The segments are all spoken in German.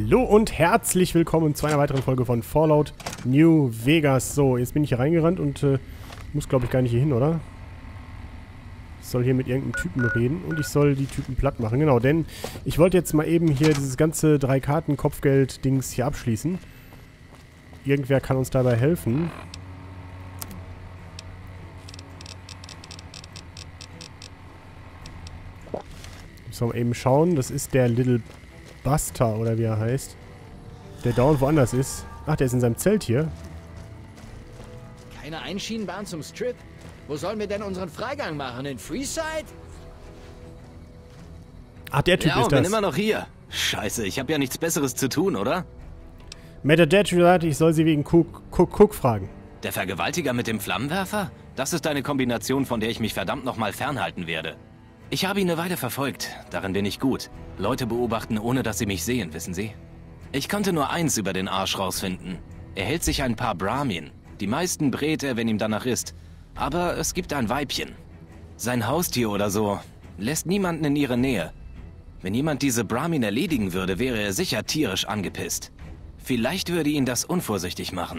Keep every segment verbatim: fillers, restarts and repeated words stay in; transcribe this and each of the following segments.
Hallo und herzlich willkommen zu einer weiteren Folge von Fallout New Vegas. So, jetzt bin ich hier reingerannt und äh, muss, glaube ich, gar nicht hier hin, oder? Ich soll hier mit irgendeinem Typen reden und ich soll die Typen platt machen. Genau, denn ich wollte jetzt mal eben hier dieses ganze drei Karten Kopfgeld-Dings hier abschließen. Irgendwer kann uns dabei helfen. Müssen wir eben schauen. Das ist der Little Buster, oder wie er heißt. Der dauernd woanders ist. Ach, der ist in seinem Zelt hier. Keine Einschienenbahn zum Strip? Wo sollen wir denn unseren Freigang machen? In Freeside? Ach, der Typ ja, ist das. Ich bin immer noch hier. Scheiße, ich habe ja nichts Besseres zu tun, oder? Matt Dad sagt, ich soll sie wegen Cook, Cook, Cook fragen. Der Vergewaltiger mit dem Flammenwerfer? Das ist eine Kombination, von der ich mich verdammt nochmal fernhalten werde. Ich habe ihn eine Weile verfolgt. Darin bin ich gut. Leute beobachten, ohne dass sie mich sehen, wissen Sie? Ich konnte nur eins über den Arsch rausfinden. Er hält sich ein paar Brahmin. Die meisten brät er, wenn ihm danach ist. Aber es gibt ein Weibchen. Sein Haustier oder so lässt niemanden in ihre Nähe. Wenn jemand diese Brahmin erledigen würde, wäre er sicher tierisch angepisst. Vielleicht würde ihn das unvorsichtig machen.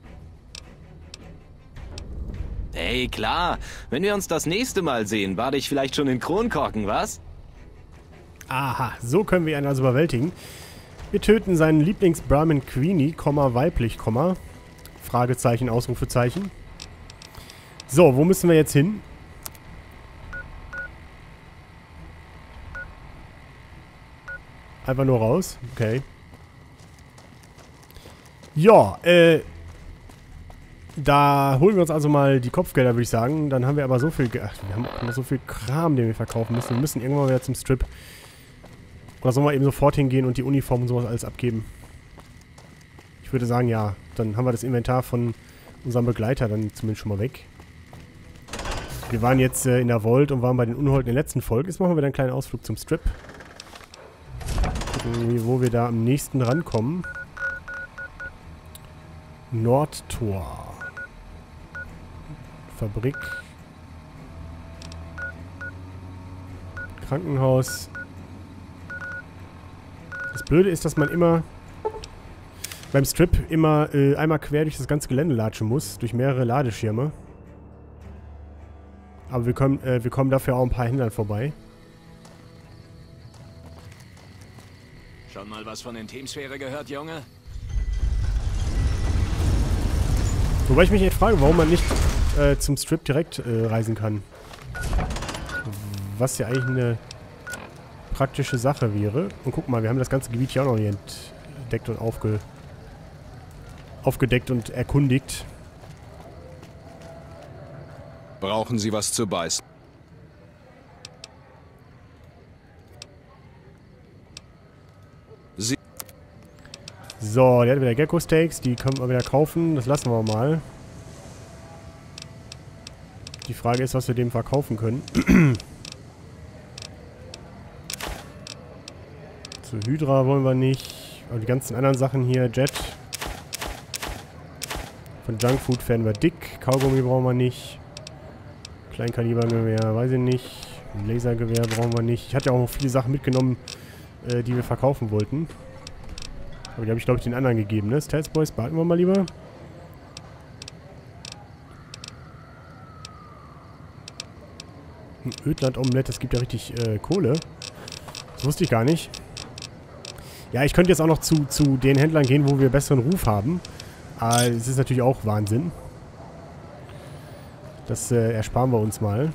Hey, klar. Wenn wir uns das nächste Mal sehen, bade ich vielleicht schon in Kronkorken, was? Aha, so können wir ihn also überwältigen. Wir töten seinen Lieblings-Brahmin Queenie, weiblich, Fragezeichen, Ausrufezeichen. So, wo müssen wir jetzt hin? Einfach nur raus. Okay. Ja, äh... Da holen wir uns also mal die Kopfgelder, würde ich sagen. Dann haben wir aber so viel... Ach, wir haben noch so viel Kram, den wir verkaufen müssen. Wir müssen irgendwann wieder zum Strip. Oder sollen wir eben sofort hingehen und die Uniform und sowas alles abgeben? Ich würde sagen, ja. Dann haben wir das Inventar von unserem Begleiter dann zumindest schon mal weg. Wir waren jetzt äh, in der Vault und waren bei den Unholden in der letzten Folge. Jetzt machen wir wieder einen kleinen Ausflug zum Strip. Gucken, wo wir da am nächsten rankommen. Nordtor. Fabrik. Krankenhaus. Das Blöde ist, dass man immer beim Strip immer äh, einmal quer durch das ganze Gelände latschen muss, durch mehrere Ladeschirme. Aber wir kommen, äh, wir kommen dafür auch ein paar Händlern vorbei. Schon mal was von den Teamsphäre gehört, Junge? Wobei ich mich echt frage, warum man nicht äh, zum Strip direkt äh, reisen kann. Was ja eigentlich eine praktische Sache wäre. Und guck mal, wir haben das ganze Gebiet hier auch noch nicht entdeckt und aufge aufgedeckt und erkundigt. Brauchen Sie was zu beißen? Sie So, der hat wieder Gecko-Steaks. Die können wir wieder kaufen. Das lassen wir mal. Die Frage ist, was wir dem verkaufen können. So, Hydra wollen wir nicht. Aber die ganzen anderen Sachen hier, Jet. Von Junkfood werden wir dick. Kaugummi brauchen wir nicht. Kleinkalibergewehr, weiß ich nicht. Ein Lasergewehr brauchen wir nicht. Ich hatte ja auch noch viele Sachen mitgenommen, äh, die wir verkaufen wollten. Aber die habe ich, glaube ich, den anderen gegeben, ne? Stealth Boys behalten wir mal lieber. Ein Ödland-Omelett, das gibt ja richtig äh, Kohle. Das wusste ich gar nicht. Ja, ich könnte jetzt auch noch zu, zu den Händlern gehen, wo wir besseren Ruf haben. Aber es ist natürlich auch Wahnsinn. Das äh, ersparen wir uns mal.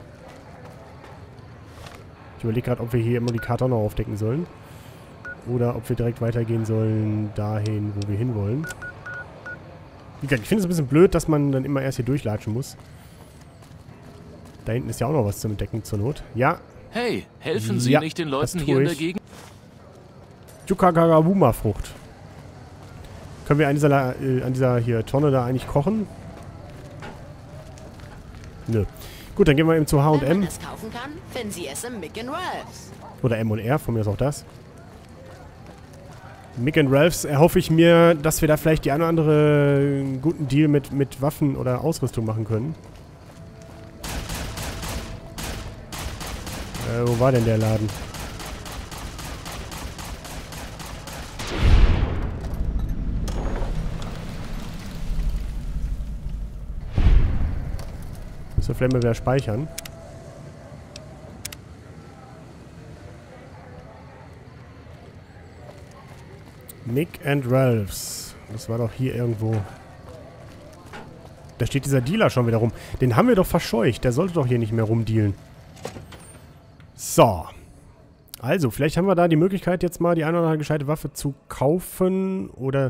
Ich überlege gerade, ob wir hier immer die Karte auch noch aufdecken sollen. Oder ob wir direkt weitergehen sollen dahin, wo wir hinwollen. Wie gesagt, ich finde es ein bisschen blöd, dass man dann immer erst hier durchlatschen muss. Da hinten ist ja auch noch was zum Entdecken zur Not. Ja. Hey, helfen Sie ja, nicht den Leuten das hier in tue der ich. Gegend? Yukagagabuma-Frucht. Können wir an dieser, äh, an dieser hier Tonne da eigentlich kochen? Nö. Gut, dann gehen wir eben zu H und M. Wenn man es kaufen kann, finden Sie es im Mick and Ralphs. Oder M und R, von mir ist auch das. Mick and Ralphs erhoffe ich mir, dass wir da vielleicht die eine oder andere guten Deal mit, mit Waffen oder Ausrüstung machen können. Äh, wo war denn der Laden? Müssen wir vielleicht mal wieder speichern. Mick and Ralphs. Das war doch hier irgendwo. Da steht dieser Dealer schon wieder rum. Den haben wir doch verscheucht. Der sollte doch hier nicht mehr rumdealen. So. Also, vielleicht haben wir da die Möglichkeit, jetzt mal die eine oder andere gescheite Waffe zu kaufen. Oder...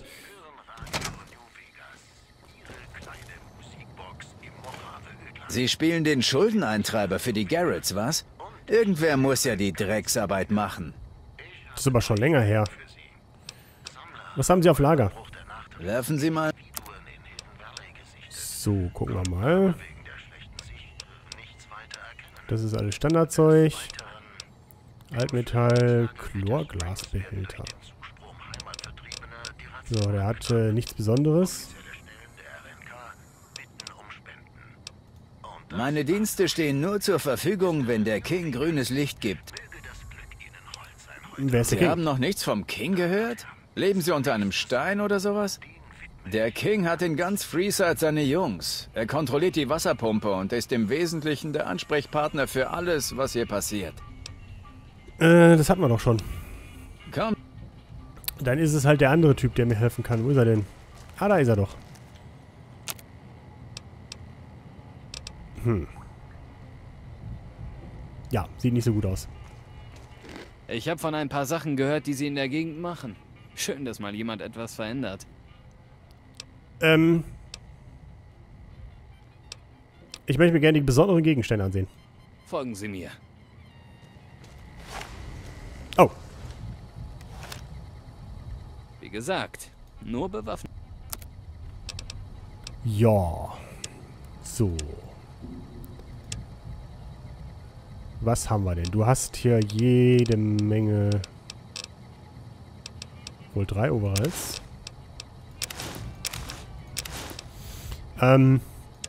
Sie spielen den Schuldeneintreiber für die Garretts, was? Irgendwer muss ja die Drecksarbeit machen. Das ist aber schon länger her. Was haben Sie auf Lager? Werfen Sie mal... So, gucken wir mal. Das ist alles Standardzeug. Altmetall, Chlorglasbehälter. So, der hat äh, nichts Besonderes. Meine Dienste stehen nur zur Verfügung, wenn der King grünes Licht gibt. Wer ist der Sie King? haben noch nichts vom King gehört? Leben Sie unter einem Stein oder sowas? Der King hat in ganz Freeside seine Jungs. Er kontrolliert die Wasserpumpe und ist im Wesentlichen der Ansprechpartner für alles, was hier passiert. Äh, das hatten wir doch schon. Komm. Dann ist es halt der andere Typ, der mir helfen kann. Wo ist er denn? Ah, da ist er doch. Hm. Ja, sieht nicht so gut aus. Ich habe von ein paar Sachen gehört, die sie in der Gegend machen. Schön, dass mal jemand etwas verändert. Ähm. Ich möchte mir gerne die besonderen Gegenstände ansehen. Folgen Sie mir. Oh. Wie gesagt, nur bewaffnet. Ja. So. Was haben wir denn? Du hast hier jede Menge... Wohl drei Overalls. Ähm.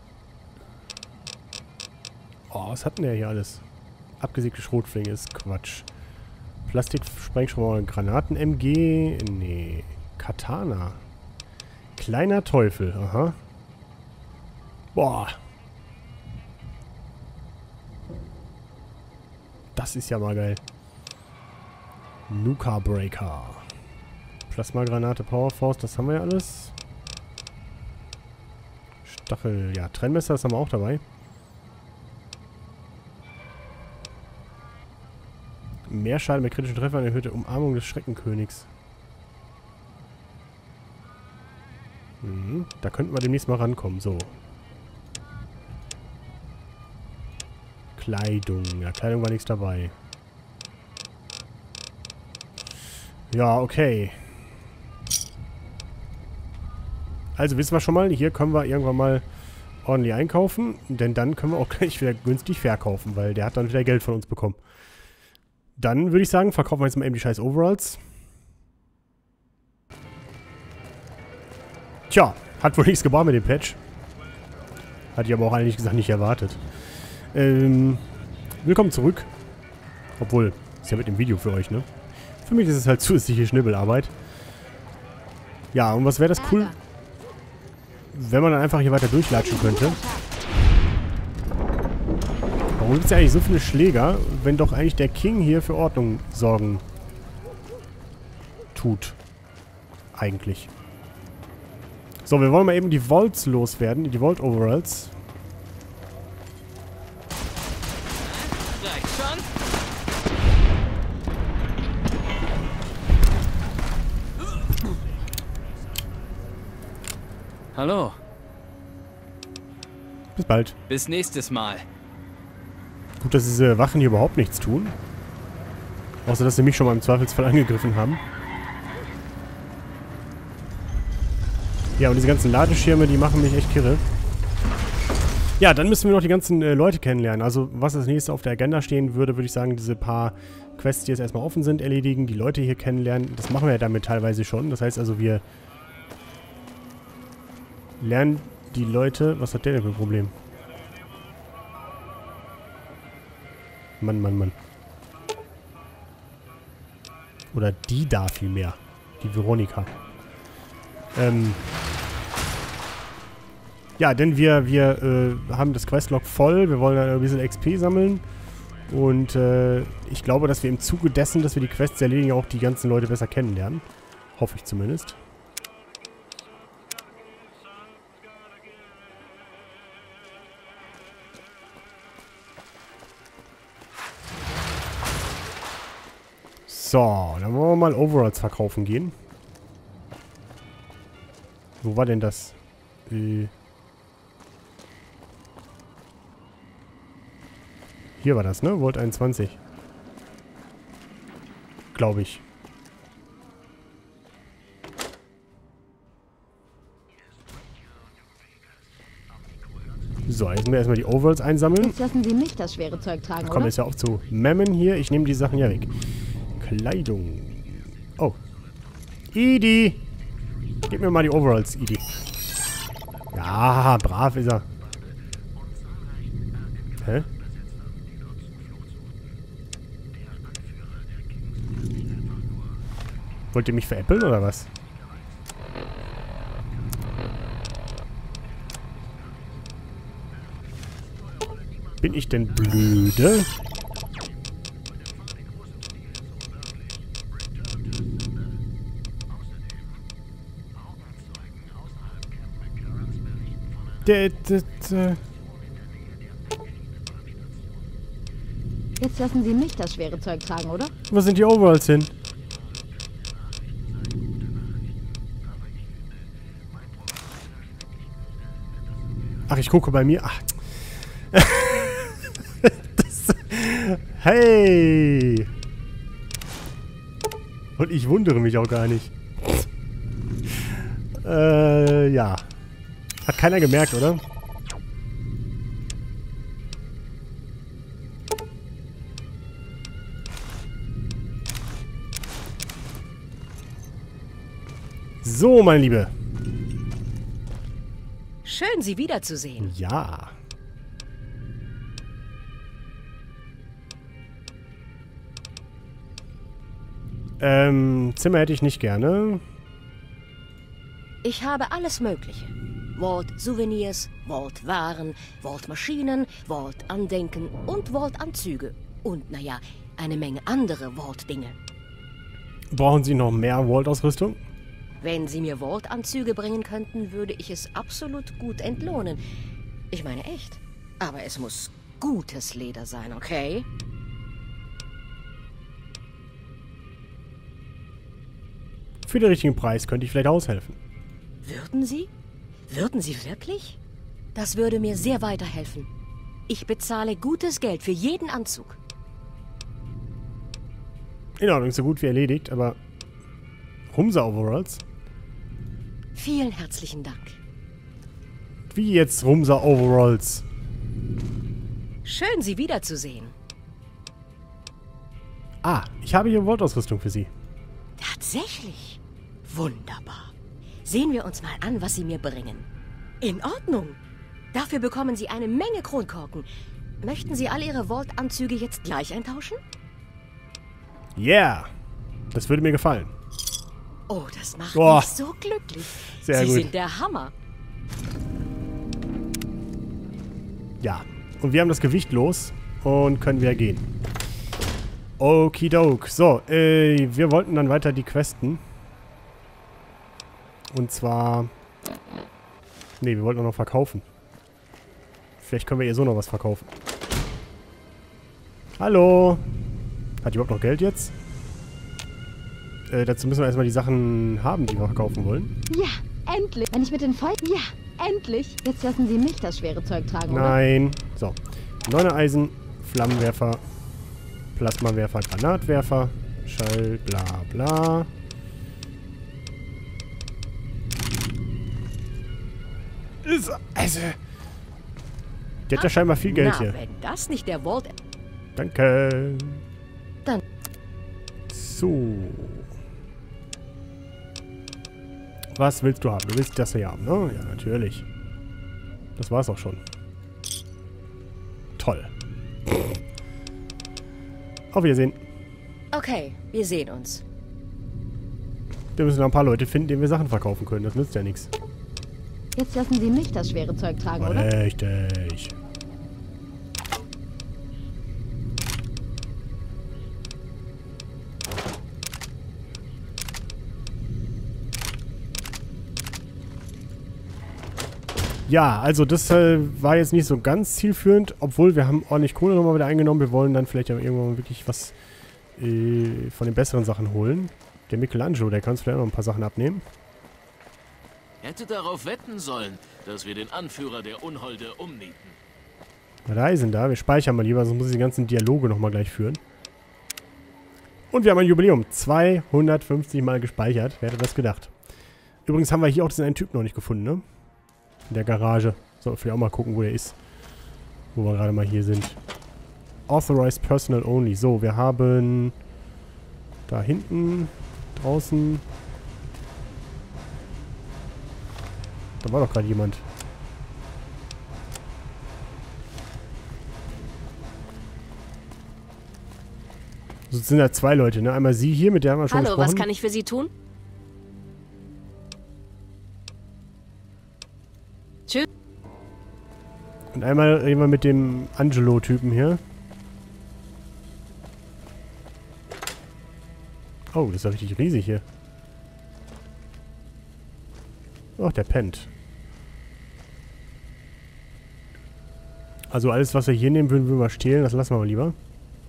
Oh, was hat denn der hier alles? Abgesägte Schrotflinge ist Quatsch. Plastik-Sprengschrauber, Granaten-M G. Nee. Katana. Kleiner Teufel. Aha. Boah. Das ist ja mal geil. Nuka Breaker. Plasmagranate, Powerforce, das haben wir ja alles. Stachel, ja, Trennmesser, das haben wir auch dabei. Mehr Schaden mit kritischen Treffern, erhöhte Umarmung des Schreckenkönigs. Mhm, da könnten wir demnächst mal rankommen, so. Kleidung, ja, Kleidung war nichts dabei. Ja, okay. Also wissen wir schon mal, hier können wir irgendwann mal ordentlich einkaufen, denn dann können wir auch gleich wieder günstig verkaufen, weil der hat dann wieder Geld von uns bekommen. Dann würde ich sagen, verkaufen wir jetzt mal eben die scheiß Overalls. Tja, hat wohl nichts gebracht mit dem Patch. Hatte ich aber auch eigentlich gesagt nicht erwartet. Ähm, willkommen zurück. Obwohl, ist ja mit dem Video für euch, ne? Für mich ist es halt zusätzliche Schnibbelarbeit. Ja, und was wäre das cool, wenn man dann einfach hier weiter durchlatschen könnte? Warum gibt es ja eigentlich so viele Schläger, wenn doch eigentlich der King hier für Ordnung sorgen tut? Eigentlich. So, wir wollen mal eben die Volts loswerden, die Volt Overalls. Reicht schon? Hallo. Bis bald. Bis nächstes Mal. Gut, dass diese Wachen hier überhaupt nichts tun. Außer, dass sie mich schon mal im Zweifelsfall angegriffen haben. Ja, und diese ganzen Ladeschirme, die machen mich echt kirre. Ja, dann müssen wir noch die ganzen äh, Leute kennenlernen. Also, was als nächstes auf der Agenda stehen würde, würde ich sagen, diese paar Quests, die jetzt erstmal offen sind, erledigen. Die Leute hier kennenlernen. Das machen wir ja damit teilweise schon. Das heißt also, wir lernen die Leute... Was hat der denn für ein Problem? Mann, Mann, Mann. Oder die da vielmehr. Die Veronika. Ähm. Ja, denn wir, wir äh, haben das Questlog voll. Wir wollen dann ein bisschen X P sammeln. Und äh, ich glaube, dass wir im Zuge dessen, dass wir die Quests erledigen, auch die ganzen Leute besser kennenlernen. Hoffe ich zumindest. So, dann wollen wir mal Overalls verkaufen gehen. Wo war denn das? Äh Hier war das, ne? Volt einundzwanzig. Glaube ich. So, jetzt müssen wir erstmal die Overalls einsammeln. Jetzt lassen Sie mich das schwere Zeug tragen, Komm oder? jetzt ja auch zu Memmen hier. Ich nehme die Sachen ja weg. Kleidung. Oh. Idi! Gib mir mal die Overalls, Idi. Ja, brav ist er. Hä? Wollt ihr mich veräppeln oder was? Bin ich denn blöde? Der, der, der. Jetzt lassen Sie mich das schwere Zeug tragen, oder? Wo sind die Overalls hin? Ach, ich gucke bei mir. Ach. Das, hey! Und ich wundere mich auch gar nicht. Äh, ja. Hat keiner gemerkt, oder? So, meine Liebe. Schön, Sie wiederzusehen. Ja. Ähm, Zimmer hätte ich nicht gerne. Ich habe alles Mögliche. Vault-Souvenirs, Vault-Waren, Vault-Maschinen, Vault-Andenken und Vault-Anzüge. Und, naja, eine Menge andere Vault-Dinge. Brauchen Sie noch mehr Vault-Ausrüstung? Wenn Sie mir Vault-Anzüge bringen könnten, würde ich es absolut gut entlohnen. Ich meine echt. Aber es muss gutes Leder sein, okay? Für den richtigen Preis könnte ich vielleicht aushelfen. Würden Sie? Würden Sie wirklich? Das würde mir sehr weiterhelfen. Ich bezahle gutes Geld für jeden Anzug. In Ordnung, so gut wie erledigt, aber Rumsa-Overalls? Vielen herzlichen Dank. Wie jetzt Rumsa-Overalls? Schön, Sie wiederzusehen. Ah, ich habe hier Vault-Ausrüstung für Sie. Tatsächlich? Wunderbar. Sehen wir uns mal an, was Sie mir bringen. In Ordnung. Dafür bekommen Sie eine Menge Kronkorken. Möchten Sie alle Ihre Vault-Anzüge jetzt gleich eintauschen? Yeah! Das würde mir gefallen. Oh, das macht Boah. mich so glücklich. Sehr Sie gut. sind der Hammer. Ja. Und wir haben das Gewicht los und können wieder gehen. Okidok. So, äh, wir wollten dann weiter die Questen. Und zwar... Ne, wir wollten auch noch verkaufen. Vielleicht können wir ihr so noch was verkaufen. Hallo? Hat die überhaupt noch Geld jetzt? Äh, dazu müssen wir erstmal die Sachen haben, die wir verkaufen wollen. Ja, endlich. Wenn ich mit den Voll... Ja, endlich. Jetzt lassen Sie mich das schwere Zeug tragen, oder? Nein. So. Neunereisen, Flammenwerfer, Plasmawerfer, Granatwerfer, Schall, bla bla. Ist, also... Die hat ja scheinbar viel Geld Na, hier. wenn das nicht der Vault... Danke. Dann- So. Was willst du haben? Du willst das hier haben, ne? Ja, natürlich. Das war's auch schon. Toll. Auf Wiedersehen. Okay, wir sehen uns. Wir müssen noch ein paar Leute finden, denen wir Sachen verkaufen können. Das nützt ja nichts. Jetzt lassen Sie mich das schwere Zeug tragen, oder? Richtig. Ja, also das äh, war jetzt nicht so ganz zielführend, obwohl wir haben ordentlich Kohle nochmal wieder eingenommen. Wir wollen dann vielleicht auch irgendwann wirklich was äh, von den besseren Sachen holen. Der Michelangelo, der kann uns vielleicht noch ein paar Sachen abnehmen. Hätte darauf wetten sollen, dass wir den Anführer der Unholde umnieten. Reisen da, wir speichern mal lieber, sonst muss ich die ganzen Dialoge nochmal gleich führen. Und wir haben ein Jubiläum. zweihundertfünfzig Mal gespeichert. Wer hätte das gedacht? Übrigens haben wir hier auch diesen einen Typ noch nicht gefunden, ne? In der Garage. So, vielleicht auch mal gucken, wo der ist. Wo wir gerade mal hier sind. Authorized Personnel Only. So, wir haben da hinten, draußen. Da war doch gerade jemand. So, es sind ja zwei Leute, ne? Einmal sie hier, mit der haben wir schon Hallo, gesprochen. was kann ich für Sie tun? Tschüss. Und einmal jemand mit dem Angelo-Typen hier. Oh, das ist ja richtig riesig hier. Ach, der pennt. Also alles, was wir hier nehmen, würden wir mal stehlen. Das lassen wir mal lieber.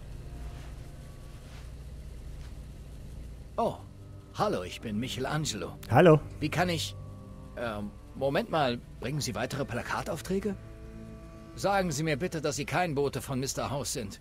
Oh, hallo, ich bin Michelangelo. Hallo. Wie kann ich... Ähm, Moment mal, bringen Sie weitere Plakataufträge? Sagen Sie mir bitte, dass Sie kein Bote von Mister House sind.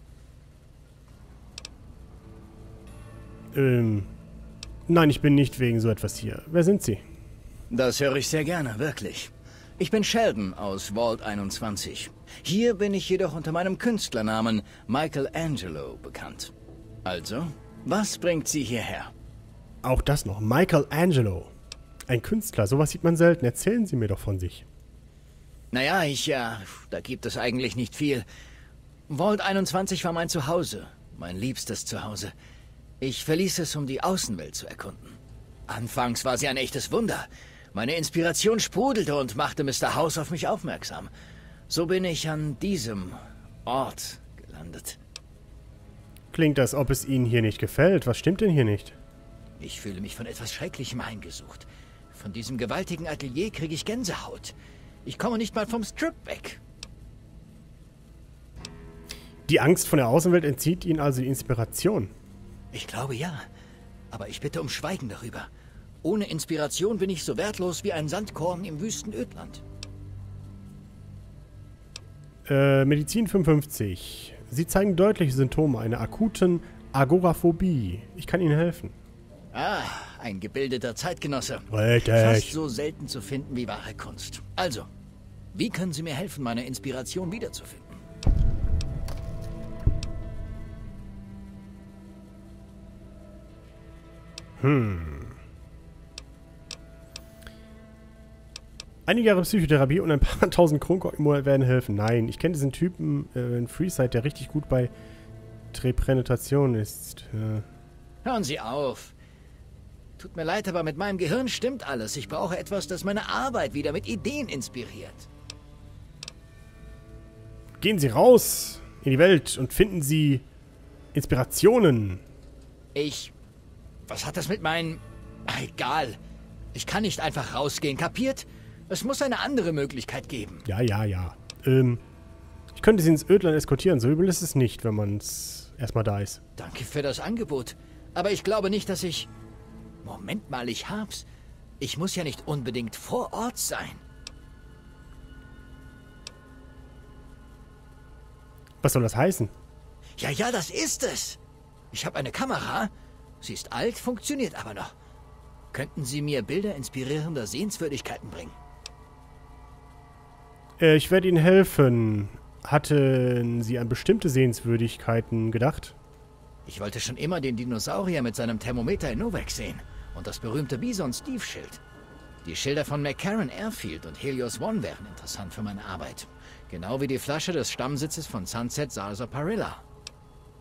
Ähm... Nein, ich bin nicht wegen so etwas hier. Wer sind Sie? Das höre ich sehr gerne, wirklich. Ich bin Sheldon aus Vault einundzwanzig. Hier bin ich jedoch unter meinem Künstlernamen Michelangelo bekannt. Also, was bringt Sie hierher? Auch das noch. Michelangelo. Ein Künstler. Sowas sieht man selten. Erzählen Sie mir doch von sich. Naja, ich, ja, da gibt es eigentlich nicht viel. Vault einundzwanzig war mein Zuhause. Mein liebstes Zuhause. Ich verließ es, um die Außenwelt zu erkunden. Anfangs war sie ein echtes Wunder. Meine Inspiration sprudelte und machte Mister House auf mich aufmerksam. So bin ich an diesem Ort gelandet. Klingt, als ob es Ihnen hier nicht gefällt. Was stimmt denn hier nicht? Ich fühle mich von etwas Schrecklichem heimgesucht. Von diesem gewaltigen Atelier kriege ich Gänsehaut. Ich komme nicht mal vom Strip weg. Die Angst vor der Außenwelt entzieht Ihnen also die Inspiration. Ich glaube ja. Aber ich bitte um Schweigen darüber. Ohne Inspiration bin ich so wertlos wie ein Sandkorn im wüsten Ödland. Äh, Medizin fünfundfünfzig. Sie zeigen deutliche Symptome einer akuten Agoraphobie. Ich kann Ihnen helfen. Ah, ein gebildeter Zeitgenosse. Richtig. Fast so selten zu finden wie wahre Kunst. Also, wie können Sie mir helfen, meine Inspiration wiederzufinden? Hm. Einige Jahre Psychotherapie und ein paar tausend Kronkorken im Monat werden helfen. Nein, ich kenne diesen Typen äh, in Freeside, der richtig gut bei Treprenutation ist. Äh. Hören Sie auf. Tut mir leid, aber mit meinem Gehirn stimmt alles. Ich brauche etwas, das meine Arbeit wieder mit Ideen inspiriert. Gehen Sie raus in die Welt und finden Sie Inspirationen. Ich... Was hat das mit meinen... Ach, egal. Ich kann nicht einfach rausgehen, kapiert? Es muss eine andere Möglichkeit geben. Ja, ja, ja. Ähm, ich könnte Sie ins Ödland eskortieren. So übel ist es nicht, wenn man es erstmal da ist. Danke für das Angebot. Aber ich glaube nicht, dass ich... Moment mal, ich hab's. Ich muss ja nicht unbedingt vor Ort sein. Was soll das heißen? Ja, ja, das ist es. Ich habe eine Kamera. Sie ist alt, funktioniert aber noch. Könnten Sie mir Bilder inspirierender Sehenswürdigkeiten bringen? Äh, ich werde Ihnen helfen. Hatten Sie an bestimmte Sehenswürdigkeiten gedacht? Ich wollte schon immer den Dinosaurier mit seinem Thermometer in Novak sehen. Und das berühmte Bison-Steve-Schild. Die Schilder von McCarran Airfield und Helios One wären interessant für meine Arbeit. Genau wie die Flasche des Stammsitzes von Sunset Sarsaparilla.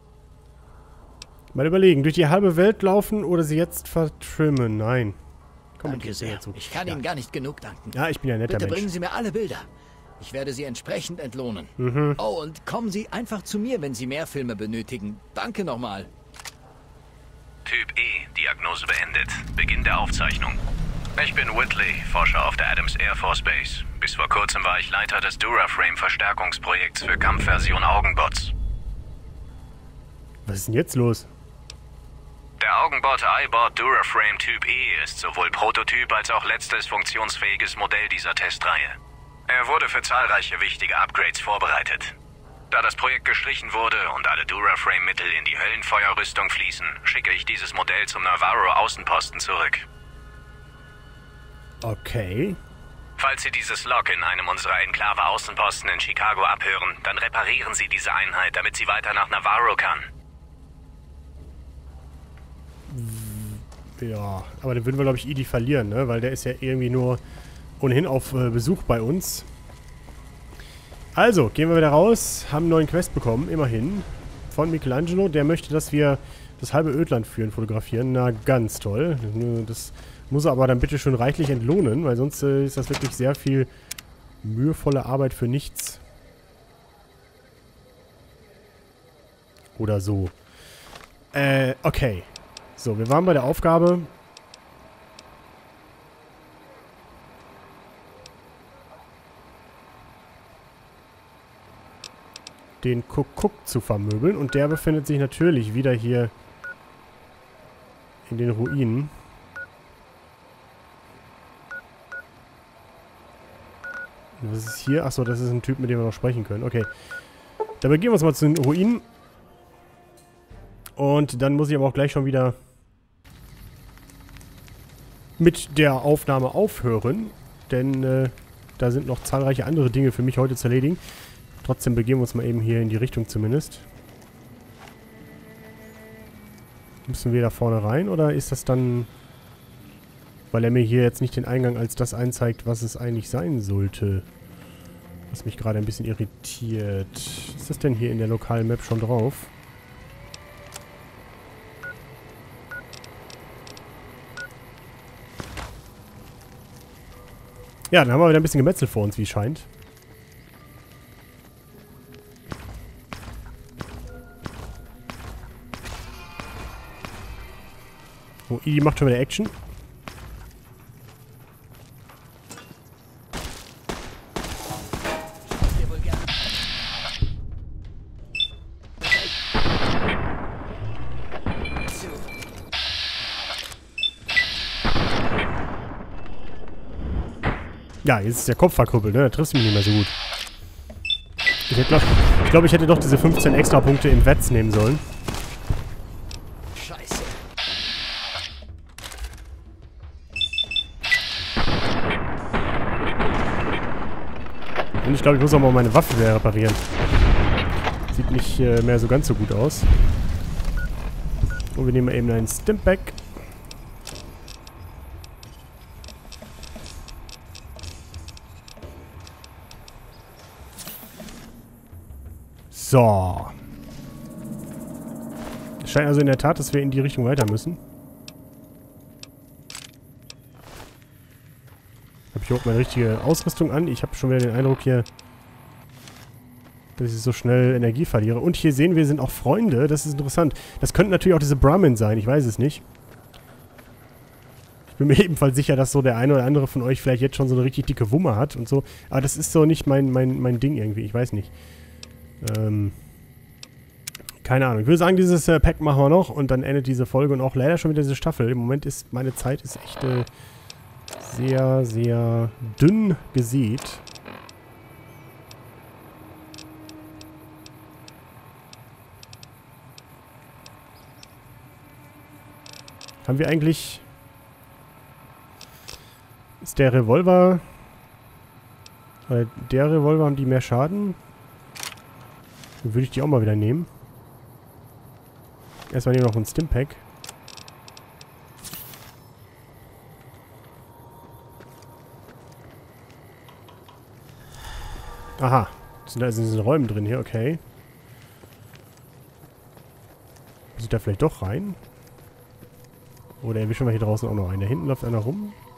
Mal überlegen, durch die halbe Welt laufen oder sie jetzt vertrimmen? Nein. Komm Danke sehr. dazu. Ich kann ja. Ihnen gar nicht genug danken. Ja, ich bin ja ein netter Bitte Mensch. bringen Sie mir alle Bilder. Ich werde Sie entsprechend entlohnen. Mhm. Oh, und kommen Sie einfach zu mir, wenn Sie mehr Filme benötigen. Danke nochmal. Typ E, Diagnose beendet. Beginn der Aufzeichnung. Ich bin Whitley, Forscher auf der Adams Air Force Base. Bis vor kurzem war ich Leiter des Duraframe-Verstärkungsprojekts für Kampfversion Augenbots. Was ist denn jetzt los? Der Augenbot iBot Duraframe Typ E ist sowohl Prototyp als auch letztes funktionsfähiges Modell dieser Testreihe. Er wurde für zahlreiche wichtige Upgrades vorbereitet. Da das Projekt gestrichen wurde und alle Duraframe-Mittel in die Höllenfeuerrüstung fließen, schicke ich dieses Modell zum Navarro-Außenposten zurück. Okay. Falls Sie dieses Log in einem unserer Enklave-Außenposten in Chicago abhören, dann reparieren Sie diese Einheit, damit sie weiter nach Navarro kann. Ja, aber dann würden wir, glaube ich, Edie verlieren, ne? Weil der ist ja irgendwie nur ohnehin auf äh, Besuch bei uns. Also, gehen wir wieder raus, haben einen neuen Quest bekommen, immerhin. Von Michelangelo, der möchte, dass wir das halbe Ödland führen, fotografieren. Na, ganz toll. Das muss er aber dann bitte schön reichlich entlohnen, weil sonst äh, ist das wirklich sehr viel mühevolle Arbeit für nichts. Oder so. Äh, okay. So, wir waren bei der Aufgabe. Den Kuckuck zu vermöbeln. Und der befindet sich natürlich wieder hier in den Ruinen. Was ist hier? Achso, das ist ein Typ, mit dem wir noch sprechen können. Okay. Dann begeben wir uns mal zu den Ruinen. Und dann muss ich aber auch gleich schon wieder mit der Aufnahme aufhören. Denn äh, da sind noch zahlreiche andere Dinge für mich heute zu erledigen. Trotzdem begeben wir uns mal eben hier in die Richtung zumindest. Müssen wir da vorne rein oder ist das dann... Weil er mir hier jetzt nicht den Eingang als das einzeigt, was es eigentlich sein sollte. Was mich gerade ein bisschen irritiert. Ist das denn hier in der lokalen Map schon drauf? Ja, dann haben wir wieder ein bisschen Gemetzel vor uns, wie es scheint. Oh, Edie macht schon wieder Action. Ja, jetzt ist der Kopf verkrüppelt, ne? Da triffst du mich nicht mehr so gut. Ich glaube, ich, glaub, ich hätte doch diese fünfzehn Extra-Punkte in Wets nehmen sollen. Scheiße. Und ich glaube, ich muss auch mal meine Waffe wieder reparieren. Sieht nicht äh, mehr so ganz so gut aus. Und wir nehmen mal eben einen Stimpack. So. Es scheint also in der Tat, dass wir in die Richtung weiter müssen. Habe ich überhaupt meine richtige Ausrüstung an? Ich habe schon wieder den Eindruck hier, dass ich so schnell Energie verliere. Und hier sehen wir, sind auch Freunde. Das ist interessant. Das könnten natürlich auch diese Brahmin sein. Ich weiß es nicht. Ich bin mir ebenfalls sicher, dass so der eine oder andere von euch vielleicht jetzt schon so eine richtig dicke Wumme hat und so. Aber das ist so nicht mein, mein, mein Ding irgendwie. Ich weiß nicht. Ähm, keine Ahnung. Ich würde sagen, dieses äh, Pack machen wir noch und dann endet diese Folge und auch leider schon wieder diese Staffel. Im Moment ist meine Zeit ist echt äh, sehr, sehr dünn gesät. Haben wir eigentlich... Ist der Revolver... Oder der Revolver, haben die mehr Schaden? Dann würde ich die auch mal wieder nehmen. Erstmal nehmen wir noch ein Stimpack. Aha. Sind da also in diesen Räumen drin hier, okay. Muss ich da vielleicht doch rein? Oder erwischen wir hier draußen auch noch einen? Da hinten läuft einer rum.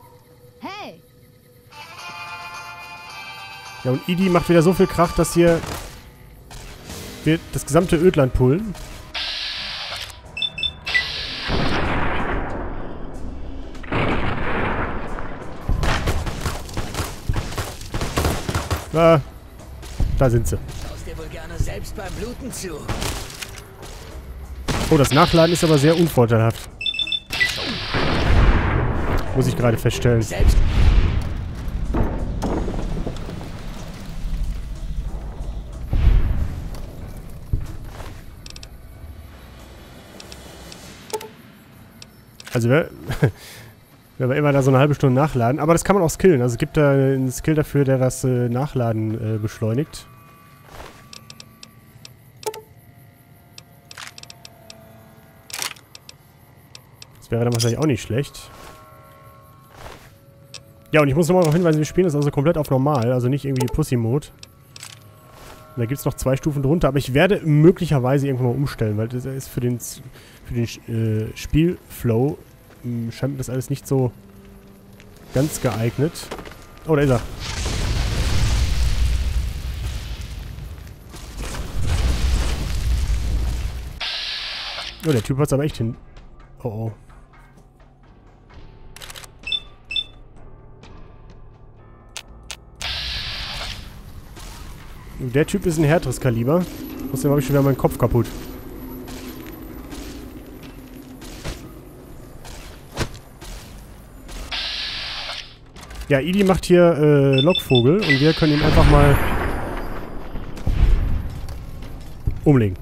Ja, und Idi macht wieder so viel Krach, dass hier wir das gesamte Ödland pullen. Ah, da sind sie. Schaust dir wohl gerne selbst beim Bluten zu. Oh, das Nachladen ist aber sehr unvorteilhaft. Muss ich gerade feststellen. Selbst. Also wer, wer war immer da so eine halbe Stunde nachladen. Aber das kann man auch skillen. Also es gibt da einen Skill dafür, der das äh, Nachladen äh, beschleunigt. Das wäre dann wahrscheinlich auch nicht schlecht. Ja, und ich muss nochmal darauf hinweisen, wir spielen das also komplett auf normal. Also nicht irgendwie Pussy-Mode. Da gibt es noch zwei Stufen drunter. Aber ich werde möglicherweise irgendwann mal umstellen, weil das ist für den, für den äh, Spielflow mh, scheint mir das alles nicht so ganz geeignet. Oh, da ist er. Oh, der Typ hat es aber echt hin... Oh, oh. Der Typ ist ein härteres Kaliber. Außerdem habe ich schon wieder meinen Kopf kaputt. Ja, Idi macht hier äh, Lockvogel und wir können ihn einfach mal umlegen.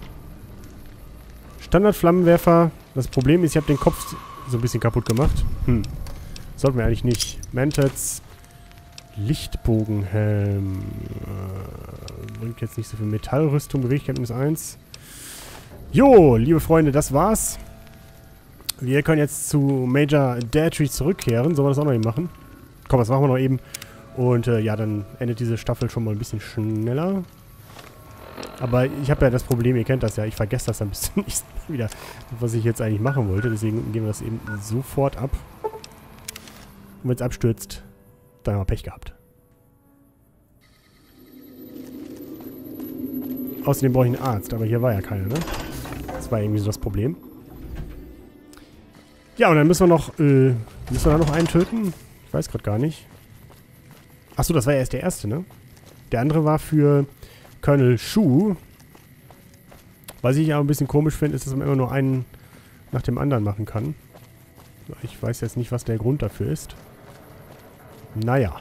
Standard-Flammenwerfer. Das Problem ist, ich habe den Kopf so ein bisschen kaputt gemacht. Hm. Sollten wir eigentlich nicht. Mantets. Lichtbogenhelm. Äh, bringt jetzt nicht so viel Metallrüstung. Beweglichkeit minus eins. Jo, liebe Freunde, das war's. Wir können jetzt zu Major Datry zurückkehren. Sollen wir das auch noch eben machen? Komm, das machen wir noch eben. Und äh, ja, dann endet diese Staffel schon mal ein bisschen schneller. Aber ich habe ja das Problem, ihr kennt das ja, ich vergesse das dann bis zum nächsten Mal wieder, was ich jetzt eigentlich machen wollte. Deswegen gehen wir das eben sofort ab. Und wenn es abstürzt, dann haben wir Pech gehabt. Außerdem brauche ich einen Arzt, aber hier war ja keiner, ne? Das war irgendwie so das Problem. Ja, und dann müssen wir noch, äh, müssen wir da noch einen töten? Ich weiß gerade gar nicht. Achso, das war ja erst der erste, ne? Der andere war für Colonel Shu. Was ich auch ein bisschen komisch finde, ist, dass man immer nur einen nach dem anderen machen kann. Ich weiß jetzt nicht, was der Grund dafür ist. Naja.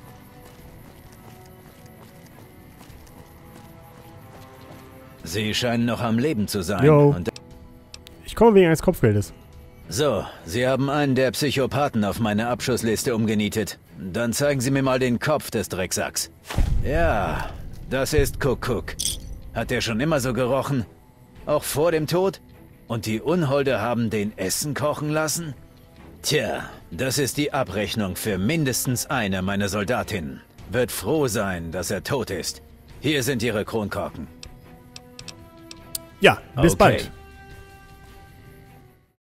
Sie scheinen noch am Leben zu sein. Jo. Und ich komme wegen eines Kopfgeldes. so, Sie haben einen der Psychopathen auf meine Abschussliste umgenietet. Dann zeigen Sie mir mal den Kopf des Drecksacks. Ja, das ist Kuckuck. Hat der schon immer so gerochen? Auch vor dem Tod? Und die Unholde haben den Essen kochen lassen? Tja, das ist die Abrechnung für mindestens eine meiner Soldatinnen. Wird froh sein, dass er tot ist. Hier sind Ihre Kronkorken. Ja, bis Okay. bald.